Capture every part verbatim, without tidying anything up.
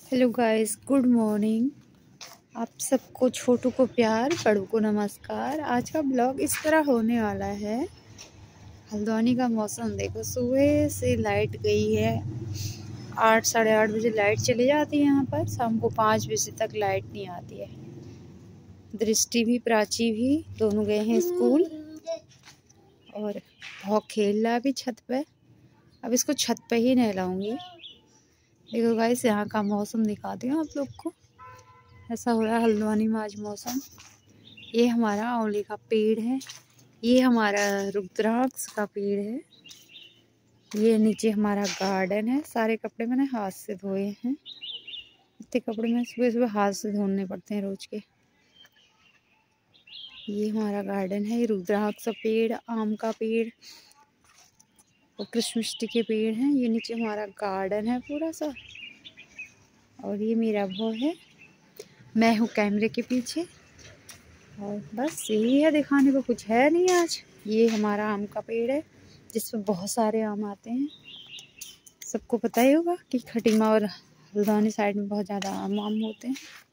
Hello guys, good morning. आप सबको, छोटू को प्यार, बड़ों को नमस्कार। आज का ब्लॉग इस तरह होने वाला है। हल्द्वानी का मौसम देखो, सुबह से लाइट गई है। आठ साढ़े आठ बजे लाइट चली जाती है यहाँ पर। शाम को पाँच बजे तक लाइट नहीं आती है। दृष्टि भी, प्राची भी दोनों गए हैं स्कूल। और बहुत खेल रहा है अभी छत पे। अब इसको छत पे ही नहलाऊंगी। देखो गाइस, यहाँ का मौसम दिखाती हूँ आप लोग को। ऐसा हो रहा है हल्द्वानी में आज मौसम। ये हमारा आंवले का पेड़ है, ये हमारा रुद्राक्ष का पेड़ है, ये नीचे हमारा गार्डन है। सारे कपड़े मैंने हाथ से धोए हैं। इतने कपड़े मैं सुबह सुबह हाथ से धोने पड़ते हैं रोज के। ये हमारा गार्डन है, ये रुद्राक्ष का पेड़, आम का पेड़ और कृष्णमिष्टी के पेड़ हैं। ये नीचे हमारा गार्डन है पूरा सा। और ये मेरा वो है, मैं हूँ कैमरे के पीछे। और बस यही है, दिखाने को कुछ है नहीं आज। ये हमारा आम का पेड़ है जिसमें बहुत सारे आम आते हैं। सबको पता ही होगा कि खटीमा और हल्द्वानी साइड में बहुत ज़्यादा आम आम होते हैं।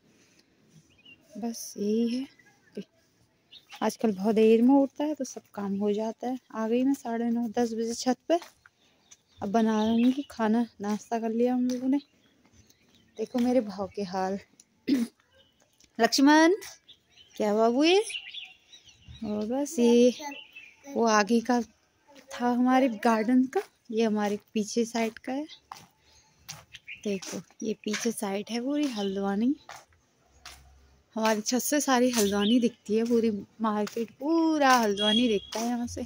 बस यही है। आजकल बहुत देर में उठता है तो सब काम हो जाता है। आ गई मैं साढ़े नौ दस बजे छत पे। अब बना लूँगी खाना। नाश्ता कर लिया हम लोगों ने। देखो मेरे भाव के हाल। लक्ष्मण, क्या बाबू ये? और बस ये वो आगे का था हमारे गार्डन का, ये हमारे पीछे साइड का है। देखो ये पीछे साइड है पूरी हल्द्वानी। हमारी छत से सारी हल्द्वानी दिखती है, पूरी मार्केट, पूरा हल्द्वानी दिखता है यहाँ से।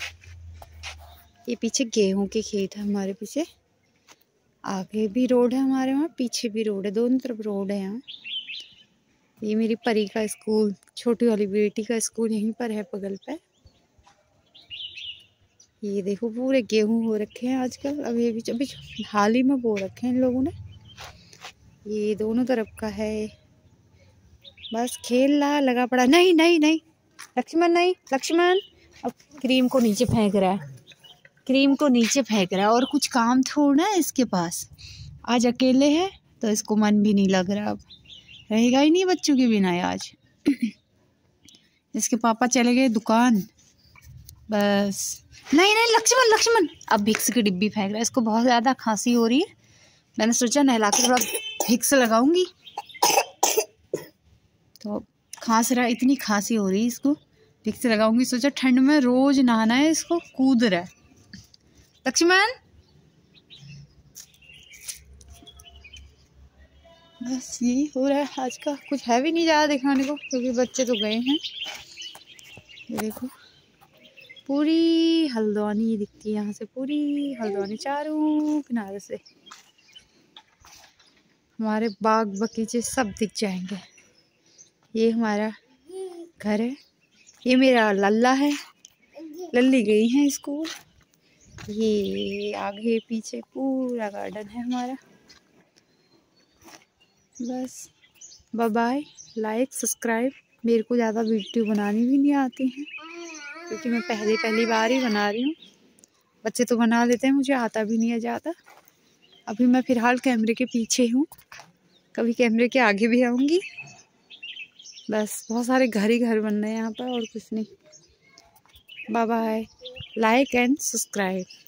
ये पीछे गेहूं के खेत है हमारे पीछे। आगे भी रोड है हमारे वहाँ, पीछे भी रोड है, दोनों तरफ रोड है यहाँ। ये मेरी परी का स्कूल, छोटी वाली बेटी का स्कूल यहीं पर है बगल पे। ये देखो पूरे गेहूं हो रखे हैं आजकल। अभी अभी अभी हाल ही में बो रखे हैं इन लोगों ने। ये दोनों तरफ का है। बस खेल रहा, लगा पड़ा। नहीं नहीं नहीं लक्ष्मण, नहीं लक्ष्मण। अब क्रीम को नीचे फेंक रहा है, क्रीम को नीचे फेंक रहा है। और कुछ काम थोड़ा है इसके पास। आज अकेले है तो इसको मन भी नहीं लग रहा। अब रहेगा ही नहीं बच्चों के बिना आज। इसके पापा चले गए दुकान। बस नहीं नहीं लक्ष्मण लक्ष्मण। अब विक्स की डिब्बी फेंक रहा है। इसको बहुत ज़्यादा खांसी हो रही है। मैंने सोचा नहला के थोड़ा विक्स लगाऊंगी। तो खांस रहा, इतनी खांसी हो रही है इसको, विक्स लगाऊंगी। सोचा ठंड में रोज नहाना है इसको। कूद रहा है लक्ष्मण। बस यही हो रहा है आज का। कुछ है भी नहीं ज़्यादा दिखाने को क्योंकि बच्चे तो गए हैं। ये देखो पूरी हल्द्वानी दिखती है यहाँ से, पूरी हल्द्वानी चारों किनारे से। हमारे बाग बगीचे सब दिख जाएंगे। ये हमारा घर है, ये मेरा लल्ला है, लल्ली गई है स्कूल। ये आगे पीछे पूरा गार्डन है हमारा। बस बाय बाय। Like subscribe. मेरे को ज़्यादा वीडियो बनानी भी नहीं आती है क्योंकि मैं पहली पहली बार ही बना रही हूँ। बच्चे तो बना लेते हैं, मुझे आता भी नहीं है ज़्यादा। अभी मैं फ़िलहाल कैमरे के पीछे हूँ, कभी कैमरे के आगे भी आऊँगी। बस बहुत सारे घर ही घर बन रहे हैं यहाँ पर और कुछ नहीं। Bye bye. Like and subscribe.